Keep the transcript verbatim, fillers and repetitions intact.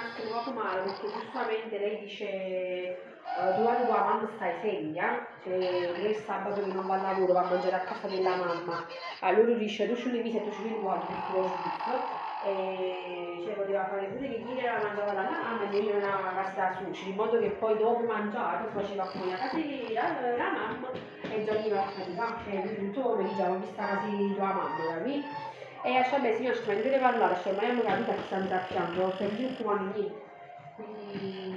rimasto proprio male perché giustamente lei dice eh, durante tua mamma stai sveglia, cioè lei il sabato che non va al lavoro va a mangiare a casa della mamma, allora dice tu ci devi se tu ci devi quando tutto lo sbuffa e cioè poteva fare pure che chi era mangiava la mamma e lui non aveva la casa da sushi, in modo che poi dopo mangiato faceva come la casera, la mamma e dormiva a fatica, cioè quindi tutto come diciamo vista la casa di tua mamma, capì? E lascia vabbè signor, ci deve parlare, cioè, ma io non capito che stanno a fianco, non sto più come niente. Quindi